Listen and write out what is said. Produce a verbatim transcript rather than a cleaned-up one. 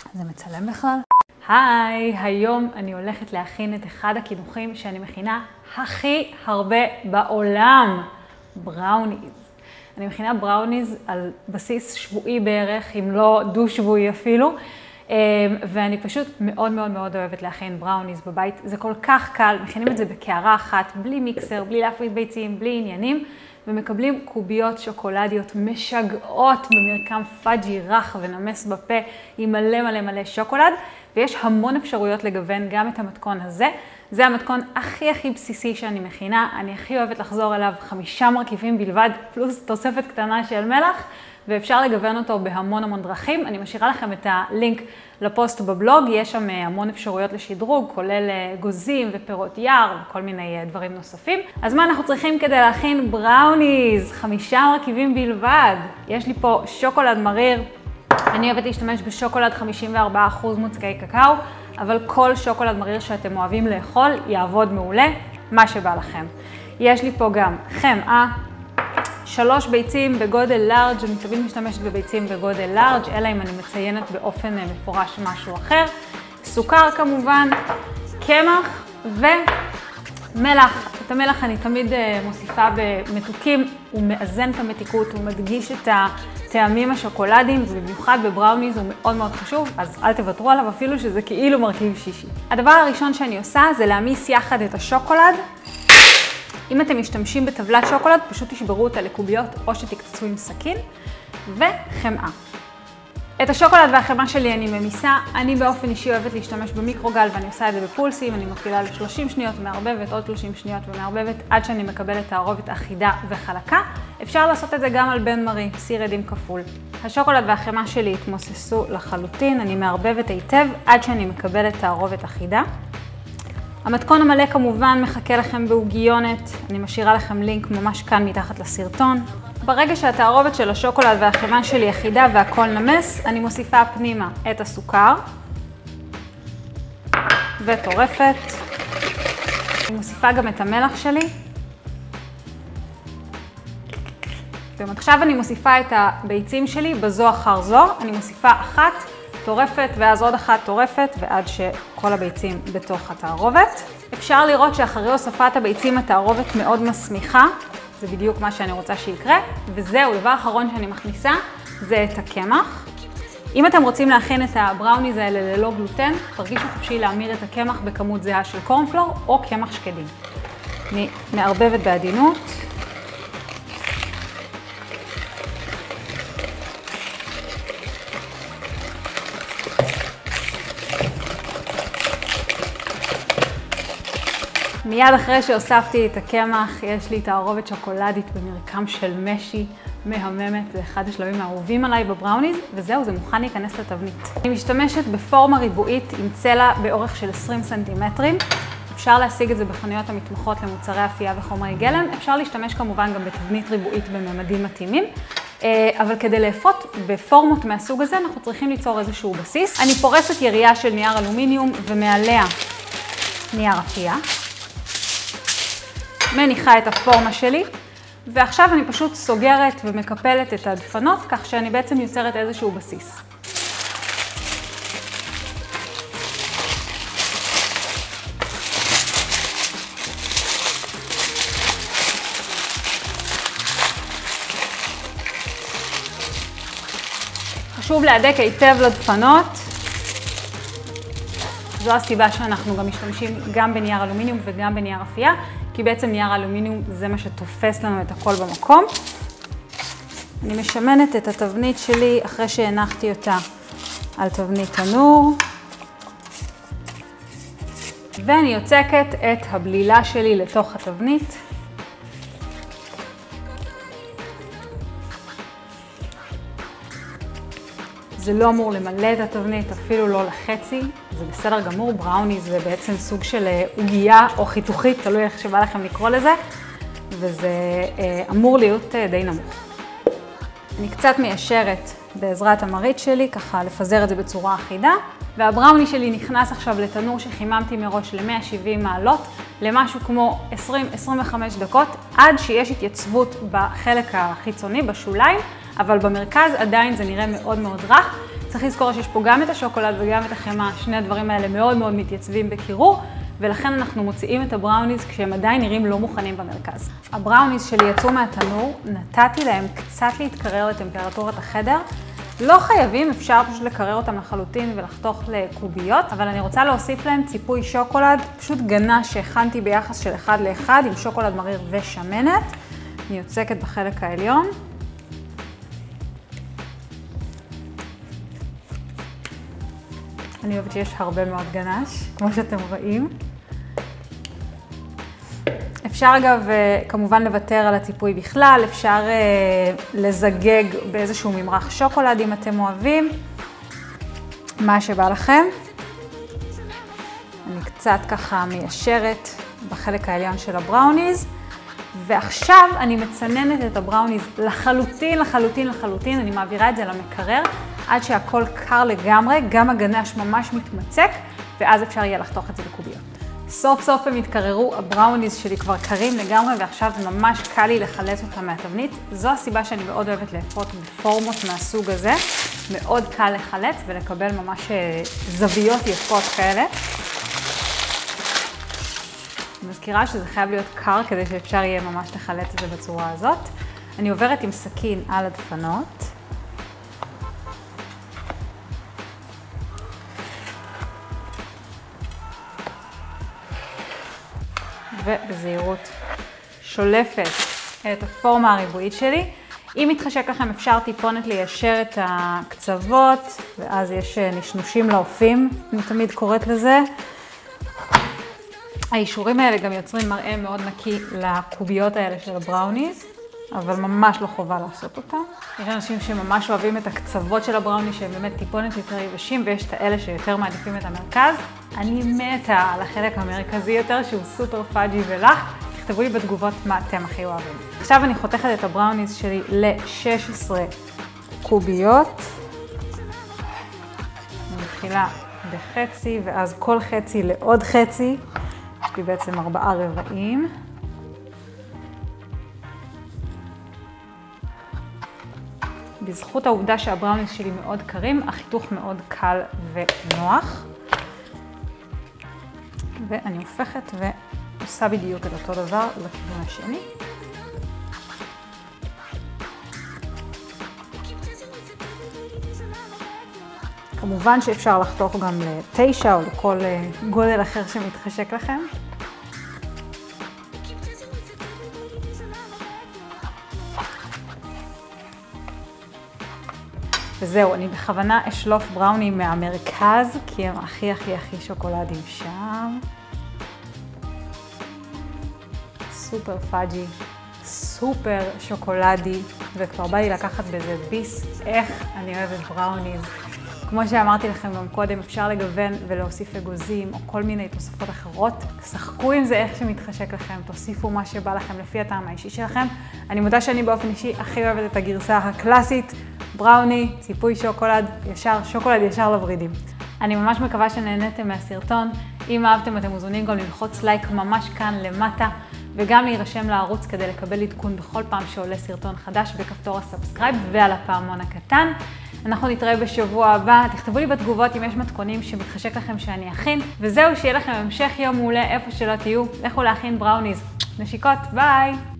זה מצלם בכלל? היי, היום אני הולכת להכין את אחד הקינוחים שאני מכינה הכי הרבה בעולם, בראוניז. אני מכינה בראוניז על בסיס שבועי בערך, אם לא דו-שבועי אפילו, ואני פשוט מאוד מאוד מאוד אוהבת להכין בראוניז בבית. זה כל כך קל, מכינים את זה בקערה אחת, בלי מיקסר, בלי להפריד ביצים, בלי עניינים, ומקבלים קוביות שוקולדיות משגעות במרקם פאג'י רך ונמס בפה עם מלא מלא מלא שוקולד, ויש המון אפשרויות לגוון גם את המתכון הזה. זה המתכון הכי הכי בסיסי שאני מכינה, אני הכי אוהבת לחזור אליו, חמישה מרכיבים בלבד, פלוס תוספת קטנה של מלח, ואפשר לגוון אותו בהמון המון דרכים. אני משאירה לכם את הלינק לפוסט בבלוג, יש שם המון אפשרויות לשדרוג, כולל גוזים ופירות יער וכל מיני דברים נוספים. אז מה אנחנו צריכים כדי להכין בראוניז? חמישה מרכיבים בלבד. יש לי פה שוקולד מריר, אני אוהבת להשתמש בשוקולד חמישים וארבעה אחוז מוצקי קקאו, אבל כל שוקולד מריר שאתם אוהבים לאכול יעבוד מעולה, מה שבא לכם. יש לי פה גם חמאה, שלוש ביצים בגודל לארג', אני תמיד משתמשת בביצים בגודל לארג', אלא אם אני מציינת באופן מפורש משהו אחר, סוכר כמובן, קמח ומלח. את המלח אני תמיד מוסיפה במתוקים, הוא מאזן את המתיקות, הוא מדגיש את הטעמים השוקולדיים, ובמיוחד בבראוניז הוא מאוד מאוד חשוב, אז אל תוותרו עליו אפילו שזה כאילו מרכיב שישי. הדבר הראשון שאני עושה זה להמיס יחד את השוקולד. אם אתם משתמשים בטבלת שוקולד, פשוט תשברו אותה לקוביות או שתקצצו עם סכין, וחמאה. את השוקולד והחמאה שלי אני ממיסה, אני באופן אישי אוהבת להשתמש במיקרוגל ואני עושה את זה בפולסים, אני מפעילה ל-שלושים שניות, מערבבת עוד שלושים שניות ומערבבת עד שאני מקבלת תערובת אחידה וחלקה. אפשר לעשות את זה גם על בן מרי, סיר עדים כפול. השוקולד והחמאה שלי התמוססו לחלוטין, אני מערבבת היטב עד שאני מקבלת תערובת אחידה. המתכון המלא כמובן מחכה לכם בעוגיונת, אני משאירה לכם לינק ממש כאן מתחת לסרטון. ברגע שהתערובת של השוקולד והחמאה שלי אחידה והכל נמס, אני מוסיפה פנימה את הסוכר וטורפת. אני מוסיפה גם את המלח שלי. ועכשיו אני מוסיפה את הביצים שלי בזו אחר זו, אני מוסיפה אחת טורפת ואז עוד אחת טורפת ועד שכל הביצים בתוך התערובת. אפשר לראות שאחרי הוספת הביצים התערובת מאוד מסמיכה, זה בדיוק מה שאני רוצה שיקרה, וזהו, דבר אחרון שאני מכניסה זה את הקמח. אם אתם רוצים להכין את הבראוניז האלה ללא גלוטן, תרגישו חופשי להמיר את הקמח בכמות זהה של קורנפלור או קמח שקדים. אני מערבבת בעדינות. מיד אחרי שהוספתי את הקמח, יש לי תערובת שוקולדית במרקם של משי מהממת, זה אחד השלבים האהובים עליי בבראוניז, וזהו, זה מוכן להיכנס לתבנית. אני משתמשת בפורמה ריבועית עם צלע באורך של עשרים סנטימטרים. אפשר להשיג את זה בחנויות המתמחות למוצרי אפייה וחומרי גלם. אפשר להשתמש כמובן גם בתבנית ריבועית בממדים מתאימים. אבל כדי לאפות בפורמות מהסוג הזה, אנחנו צריכים ליצור איזשהו בסיס. אני פורסת יריעה של נייר אלומיניום ומעליה נייר אפייה. מניחה את הפורמה שלי, ועכשיו אני פשוט סוגרת ומקפלת את הדפנות, כך שאני בעצם יוצרת איזשהו בסיס. חשוב להדק היטב לדפנות. זו הסיבה שאנחנו גם משתמשים גם בנייר אלומיניום וגם בנייר אפייה, כי בעצם נייר אלומיניום זה מה שתופס לנו את הכל במקום. אני משמנת את התבנית שלי אחרי שהנחתי אותה על תבנית תנור. ואני יוצקת את הבלילה שלי לתוך התבנית. זה לא אמור למלא את התבנית, אפילו לא לחצי, זה בסדר גמור. בראוניז זה בעצם סוג של עוגייה או חיתוכית, תלוי איך שבא לכם לקרוא לזה, וזה אמור להיות די נמוך. אני קצת מיישרת בעזרת המרית שלי, ככה לפזר את זה בצורה אחידה, והבראוני שלי נכנס עכשיו לתנור שחיממתי מראש ל-מאה שבעים מעלות, למשהו כמו עשרים עד עשרים וחמש דקות, עד שיש התייצבות בחלק החיצוני, בשוליים, אבל במרכז עדיין זה נראה מאוד מאוד רך. צריך לזכור שיש פה גם את השוקולד וגם את החמאה, שני הדברים האלה מאוד מאוד מתייצבים בקירור, ולכן אנחנו מוציאים את הבראוניז כשהם עדיין נראים לא מוכנים במרכז. הבראוניז שלי יצאו מהתנור, נתתי להם קצת להתקרר לטמפרטורת החדר. לא חייבים, אפשר פשוט לקרר אותם לחלוטין ולחתוך לקוביות, אבל אני רוצה להוסיף להם ציפוי שוקולד, פשוט גנה שהכנתי ביחס של אחד לאחד עם שוקולד מריר ושמנת. אני יוצקת בחלק העליון. אני אוהבת שיש הרבה מאוד גנש, כמו שאתם רואים. אפשר אגב כמובן לוותר על הציפוי בכלל, אפשר לזגג באיזשהו ממרח שוקולד אם אתם אוהבים, מה שבא לכם. אני קצת ככה מיישרת בחלק העליון של הבראוניז, ועכשיו אני מצננת את הבראוניז לחלוטין, לחלוטין, לחלוטין, אני מעבירה את זה למקרר עד שהכל קר לגמרי, גם הגנש ממש מתמצק, ואז אפשר יהיה לחתוך את זה לקוביות. סוף סוף הם התקררו, הבראוניז שלי כבר קרים לגמרי, ועכשיו ממש קל לי לחלץ אותם מהתבנית. זו הסיבה שאני מאוד אוהבת לאפות בפורמות מהסוג הזה. מאוד קל לחלץ ולקבל ממש זוויות יפות כאלה. אני מזכירה שזה חייב להיות קר כדי שאפשר יהיה ממש לחלץ את זה בצורה הזאת. אני עוברת עם סכין על הדפנות. ובזהירות שולפת את הפורמה הריבועית שלי. אם מתחשק לכם אפשר טיפונת ליישר את הקצוות, ואז יש נשנושים לאופים, אני תמיד קוראת לזה. האישורים האלה גם יוצרים מראה מאוד נקי לקוביות האלה של הבראוניז, אבל ממש לא חובה לעשות אותם. יש אנשים שממש אוהבים את הקצוות של הבראוניז שהם באמת טיפונת יותר יבשים, ויש את האלה שיותר מעדיפים את המרכז. אני מתה על החלק המרכזי יותר שהוא סופר פאג'י ולח. תכתבו לי בתגובות מה אתם הכי אוהבים. עכשיו אני חותכת את הבראוניז שלי ל-שש עשרה קוביות. אני מתחילה בחצי ואז כל חצי לעוד חצי. יש לי בעצם ארבעה רבעים. בזכות העובדה שהבראוניז שלי מאוד קרים, החיתוך מאוד קל ונוח. ואני הופכת ועושה בדיוק את אותו דבר לכיוון השני. כמובן שאפשר לחתוך גם לתשע או לכל גודל אחר שמתחשק לכם. וזהו, אני בכוונה אשלוף בראוני מהמרכז, כי הם הכי הכי הכי שוקולדים שם. סופר פאג'י, סופר שוקולדי, וכבר בא לי לקחת בזה ביס, איך אני אוהבת בראוניז. כמו שאמרתי לכם גם קודם, אפשר לגוון ולהוסיף אגוזים או כל מיני תוספות אחרות. שחקו עם זה איך שמתחשק לכם, תוסיפו מה שבא לכם לפי הטעם האישי שלכם. אני מודה שאני באופן אישי הכי אוהבת את הגרסה הקלאסית, בראוני, ציפוי שוקולד, ישר, שוקולד ישר לוורידים. אני ממש מקווה שנהניתם מהסרטון. אם אהבתם אתם מוזמנים גם ללחוץ לייק ממש כאן למטה, וגם להירשם לערוץ כדי לקבל עדכון בכל פעם שעולה סרטון חדש בכפתור הסאבסקרייב ועל הפעמון הקטן. אנחנו נתראה בשבוע הבא, תכתבו לי בתגובות אם יש מתכונים שמתחשק לכם שאני אכין, וזהו, שיהיה לכם המשך יום מעולה איפה שלא תהיו, לכו להכין בראוניז. נשיקות, ביי!